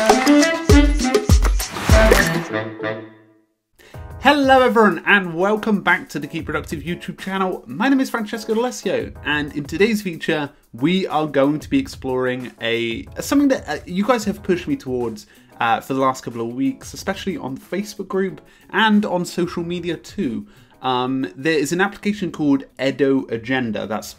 Hello everyone and welcome back to the Keep Productive YouTube channel. My name is Francesco and in today's feature we are going to be exploring something that you guys have pushed me towards for the last couple of weeks, especially on the Facebook group and on social media too. There is an application called Edo Agenda, that's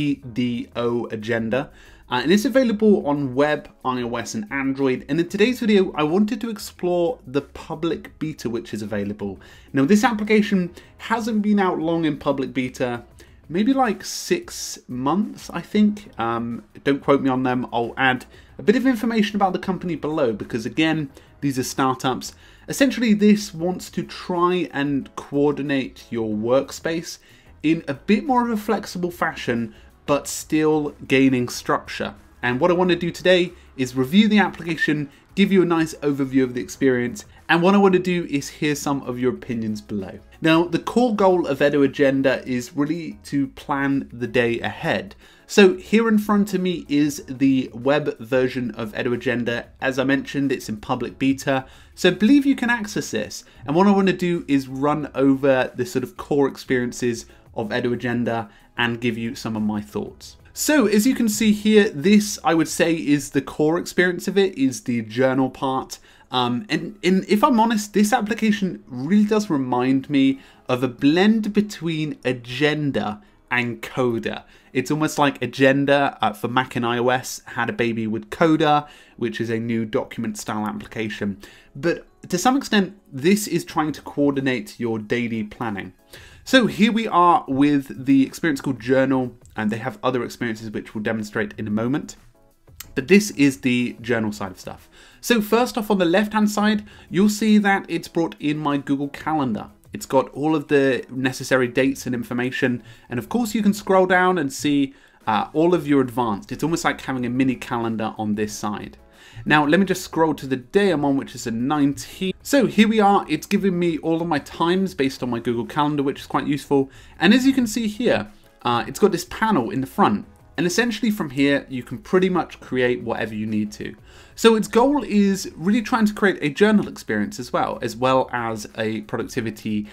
E-D-O Agenda. And it's available on web, iOS and Android. And in today's video, I wanted to explore the public beta which is available. Now this application hasn't been out long in public beta, maybe like 6 months, I think. Don't quote me on them. I'll add a bit of information about the company below because again, these are startups. Essentially, this wants to try and coordinate your workspace in a bit more of a flexible fashion, but still gaining structure. And what I want to do today is review the application, give you a nice overview of the experience, and what I want to do is hear some of your opinions below. Now, the core goal of Edo Agenda is really to plan the day ahead. So here in front of me is the web version of Edo Agenda. As I mentioned, it's in public beta, so I believe you can access this. And what I want to do is run over the sort of core experiences of Edo Agenda and give you some of my thoughts. So as you can see here, this I would say is the core experience of it, is the journal part. And if I'm honest, this application really does remind me of a blend between Agenda and Coda. It's almost like Agenda for Mac and iOS had a baby with Coda, which is a new document style application. But to some extent, this is trying to coordinate your daily planning. So here we are with the experience called Journal, and they have other experiences which we'll demonstrate in a moment. But this is the journal side of stuff. So first off, on the left-hand side, you'll see that it's brought in my Google Calendar. It's got all of the necessary dates and information. And of course, you can scroll down and see all of your advanced. It's almost like having a mini calendar on this side. Now, let me just scroll to the day I'm on, which is the 19th. So here we are. It's giving me all of my times based on my Google Calendar, which is quite useful. And as you can see here, it's got this panel in the front. And essentially from here, you can pretty much create whatever you need to. So its goal is really trying to create a journal experience as well as a productivity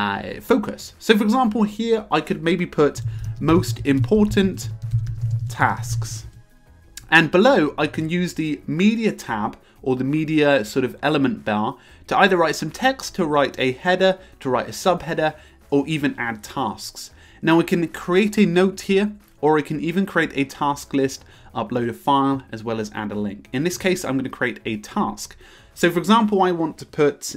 focus. So for example, here I could maybe put most important tasks. And below, I can use the media tab or the media sort of element bar to either write some text, to write a header, to write a subheader, or even add tasks. Now I can create a note here, or I can even create a task list, upload a file, as well as add a link. In this case, I'm going to create a task. So for example, I want to put,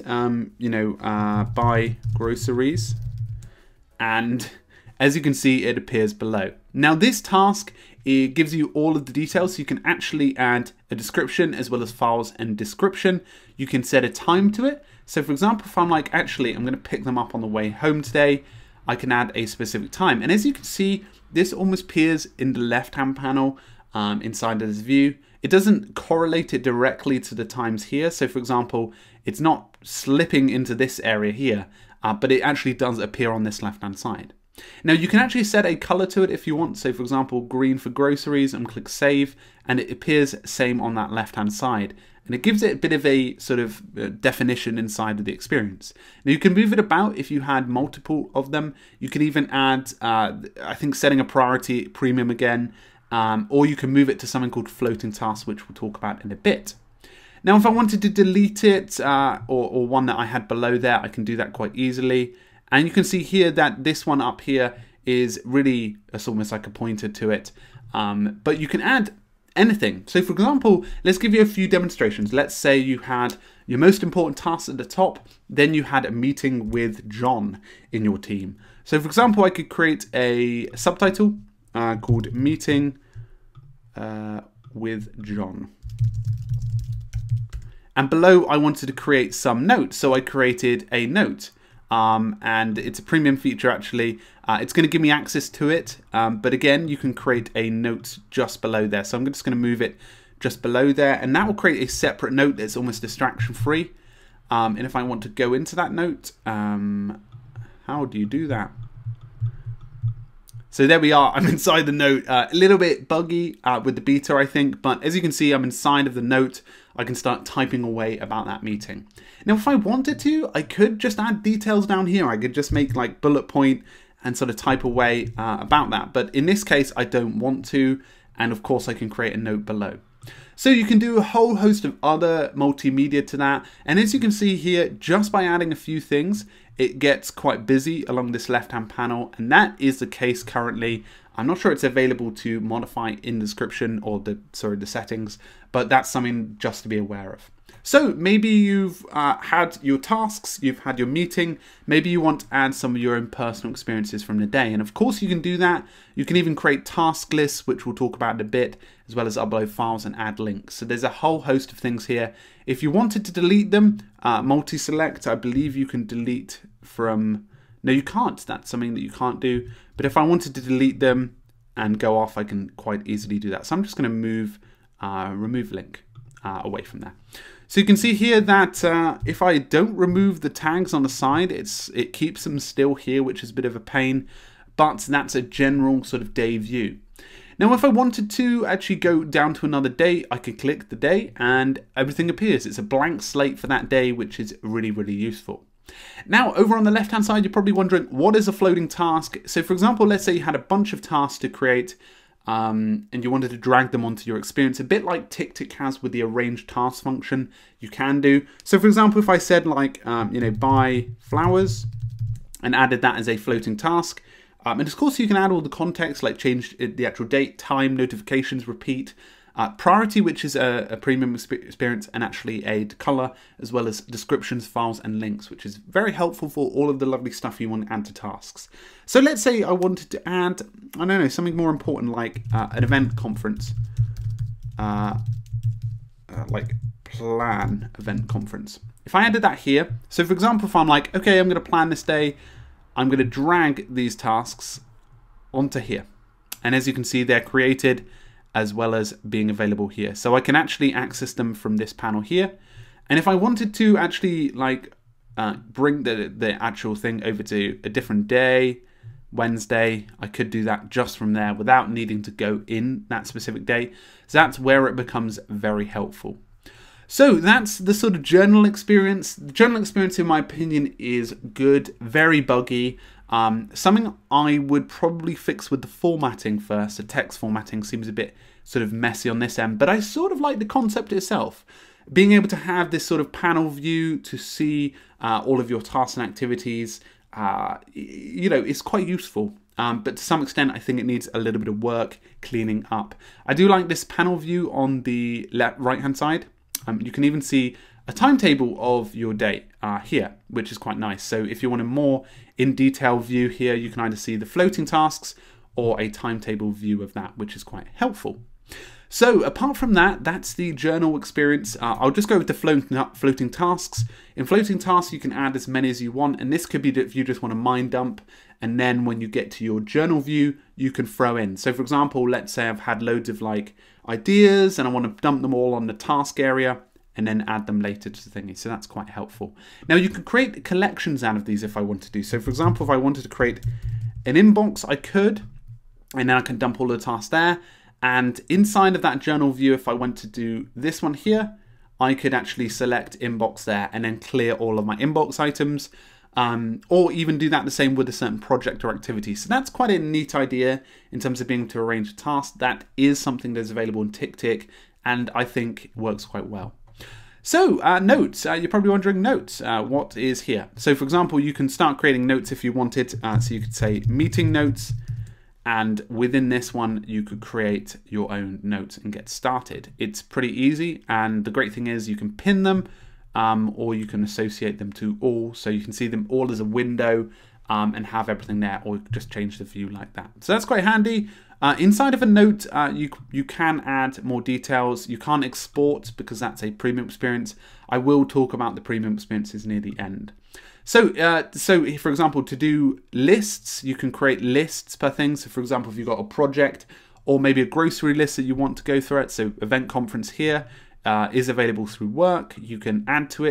buy groceries, and as you can see, it appears below. Now this task, it gives you all of the details, so you can actually add a description as well as files and description. You can set a time to it. So for example, if I'm like, actually, I'm going to pick them up on the way home today, I can add a specific time. And as you can see, this almost appears in the left-hand panel inside of this view. It doesn't correlate it directly to the times here. So for example, it's not slipping into this area here, but it actually does appear on this left-hand side. Now you can actually set a color to it if you want. So for example, green for groceries, and click save, and it appears same on that left-hand side. And it gives it a bit of a sort of definition inside of the experience. Now you can move it about if you had multiple of them. You can even add, I think, setting a priority premium again, or you can move it to something called floating tasks, which we'll talk about in a bit. Now, if I wanted to delete it, or one that I had below there, I can do that quite easily. And you can see here that this one up here is really, it's almost like a pointer to it. But you can add anything. So for example, let's give you a few demonstrations. Let's say you had your most important tasks at the top, then you had a meeting with John in your team. So for example, I could create a subtitle called Meeting with John. And below I wanted to create some notes, so I created a note. And it's a premium feature actually. It's going to give me access to it, but again, you can create a note just below there. So I'm just going to move it just below there, and that will create a separate note that's almost distraction free. And if I want to go into that note, how do you do that? So there we are, I'm inside the note, a little bit buggy with the beta, I think, but as you can see, I'm inside of the note. I can start typing away about that meeting. Now, if I wanted to, I could just add details down here. I could just make like bullet point and sort of type away about that. But in this case, I don't want to. And of course, I can create a note below. So you can do a whole host of other multimedia to that. And as you can see here, just by adding a few things, it gets quite busy along this left-hand panel. And that is the case currently. I'm not sure it's available to modify in the description or the settings, but that's something just to be aware of. So maybe you've had your tasks, you've had your meeting, maybe you want to add some of your own personal experiences from the day. And of course you can do that. You can even create task lists, which we'll talk about in a bit, as well as upload files and add links. So there's a whole host of things here. If you wanted to delete them, multi-select, I believe you can delete from, no you can't, that's something that you can't do. But if I wanted to delete them and go off, I can quite easily do that. So I'm just going to move remove link away from there. So you can see here that if I don't remove the tags on the side, it keeps them still here, which is a bit of a pain, but that's a general sort of day view. Now, if I wanted to actually go down to another day, I could click the day and everything appears. It's a blank slate for that day, which is really, really useful. Now, over on the left-hand side, you're probably wondering, what is a floating task? So for example, let's say you had a bunch of tasks to create and you wanted to drag them onto your experience, a bit like TickTick has with the arrange task function, you can do. So for example, if I said like, buy flowers and added that as a floating task, and of course you can add all the context, like change the actual date, time, notifications, repeat, priority, which is a premium experience, and actually a color, as well as descriptions, files, and links, which is very helpful for all of the lovely stuff you want to add to tasks. So let's say I wanted to add, I don't know, something more important like an event conference, like plan event conference. If I added that here, so for example, if I'm like, okay, I'm going to plan this day, I'm going to drag these tasks onto here. And as you can see, they're created as well as being available here. So I can actually access them from this panel here. And if I wanted to actually like bring the actual thing over to a different day, Wednesday, I could do that just from there without needing to go in that specific day. So that's where it becomes very helpful. So that's the sort of journal experience. The journal experience, in my opinion, is good, very buggy. Something I would probably fix with the formatting first. The text formatting seems a bit sort of messy on this end, but I sort of like the concept itself. Being able to have this sort of panel view to see all of your tasks and activities, is quite useful. But to some extent, I think it needs a little bit of work cleaning up. I do like this panel view on the right-hand side. You can even see a timetable of your day here, which is quite nice. So if you want a more in-detail view here, you can either see the floating tasks or a timetable view of that, which is quite helpful. So apart from that, that's the journal experience. I'll just go with the floating tasks. In floating tasks, you can add as many as you want, and this could be if you just want to mind dump, and then when you get to your journal view, you can throw in. So for example, let's say I've had loads of like ideas and I want to dump them all on the task area and then add them later to the thingy. So that's quite helpful. Now you can create collections out of these if I want to do. So for example, if I wanted to create an inbox, I could, and then I can dump all the tasks there. And inside of that journal view, if I went to do this one here, I could actually select inbox there and then clear all of my inbox items, or even do that the same with a certain project or activity. So that's quite a neat idea in terms of being able to arrange a task. That is something that's available in TickTick, and I think works quite well. So notes, you're probably wondering notes, what is here? So for example, you can start creating notes if you wanted. So you could say meeting notes, and within this one, you could create your own notes and get started. It's pretty easy, and the great thing is you can pin them, or you can associate them to all, so you can see them all as a window and have everything there, or just change the view like that. So that's quite handy. Inside of a note, you can add more details. You can't export because that's a premium experience. I will talk about the premium experiences near the end. So for example, to do lists, you can create lists per thing. So for example, if you've got a project or maybe a grocery list that you want to go through it. So event conference here is available through work. You can add to it.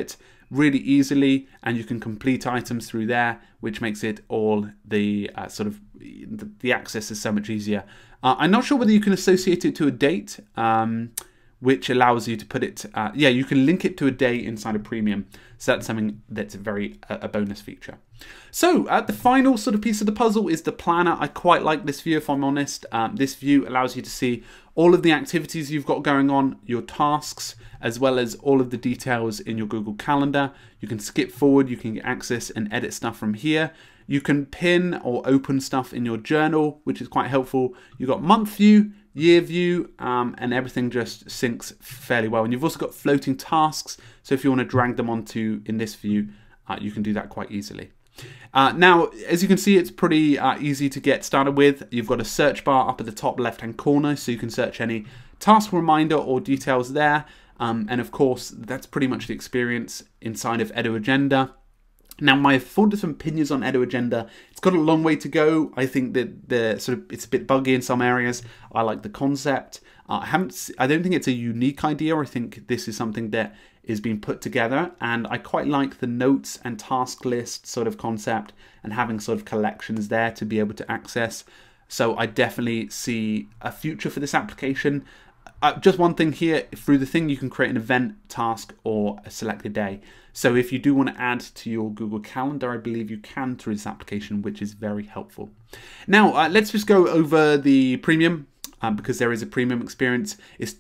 really easily, and you can complete items through there, which makes it all the the access is so much easier. I'm not sure whether you can associate it to a date, which allows you to put it, yeah, you can link it to a day inside of Premium. So that's something that's a bonus feature. So the final sort of piece of the puzzle is the planner. I quite like this view, if I'm honest. This view allows you to see all of the activities you've got going on, your tasks, as well as all of the details in your Google Calendar. You can skip forward, you can access and edit stuff from here. You can pin or open stuff in your journal, which is quite helpful. You've got month view, year view, and everything just syncs fairly well. And you've also got floating tasks, so if you want to drag them onto in this view, you can do that quite easily. Now, as you can see, it's pretty easy to get started with. You've got a search bar up at the top left-hand corner, so you can search any task reminder or details there. And of course, that's pretty much the experience inside of Edo Agenda. Now, my full different opinions on Edo Agenda, it's got a long way to go. I think that it's a bit buggy in some areas. I like the concept. I don't think it's a unique idea. I think this is something that is being put together, and I quite like the notes and task list sort of concept and having sort of collections there to be able to access. So I definitely see a future for this application. Just one thing here, through the thing you can create an event, task, or a selected day. So if you do want to add to your Google Calendar, I believe you can through this application, which is very helpful. Now, let's just go over the premium, because there is a premium experience. It's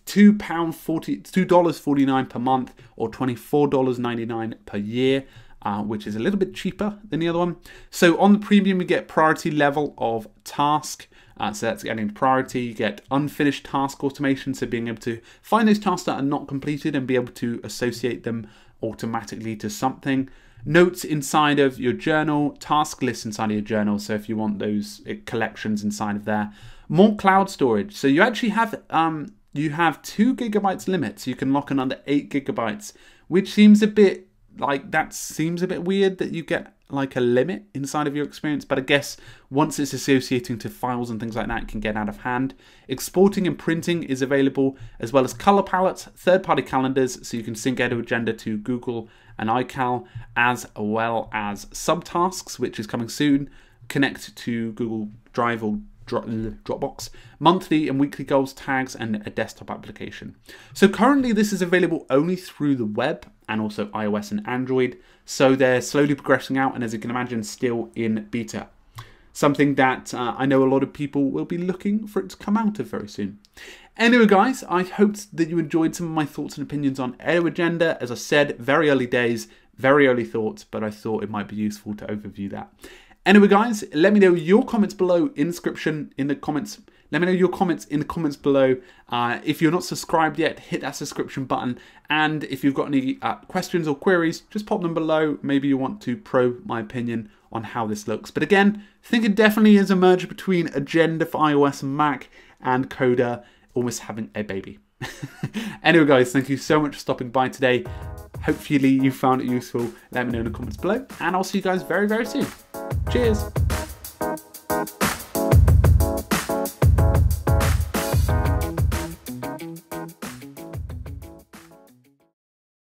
$2.49 per month, or $24.99 per year, which is a little bit cheaper than the other one. So on the premium, you get priority level of task. So that's getting priority. You get unfinished task automation, so being able to find those tasks that are not completed and be able to associate them automatically to something. Notes inside of your journal, task lists inside of your journal, so if you want those collections inside of there. More cloud storage, so you actually have 2 GB limit, so you can lock in under 8 GB, which seems a bit like, that seems a bit weird that you get like a limit inside of your experience, but I guess once it's associating to files and things like that, it can get out of hand. Exporting and printing is available, as well as color palettes, third-party calendars, so you can sync Edo Agenda to Google and iCal, as well as subtasks, which is coming soon, connect to Google Drive or Dropbox, monthly and weekly goals, tags, and a desktop application. So currently this is available only through the web and also iOS and Android. So they're slowly progressing out, and as you can imagine, still in beta. Something that I know a lot of people will be looking for it to come out of very soon. Anyway, guys, I hoped that you enjoyed some of my thoughts and opinions on Edo Agenda. As I said, very early days, very early thoughts, but I thought it might be useful to overview that. Anyway, guys, let me know your comments below in the comments. Let me know your comments in the comments below. If you're not subscribed yet, hit that subscription button. And if you've got any questions or queries, just pop them below. Maybe you want to probe my opinion on how this looks. But again, I think it definitely is a merger between Agenda for iOS and Mac and Coda almost having a baby. Anyway, guys, thank you so much for stopping by today. Hopefully you found it useful. Let me know in the comments below, and I'll see you guys very, very soon. Cheers.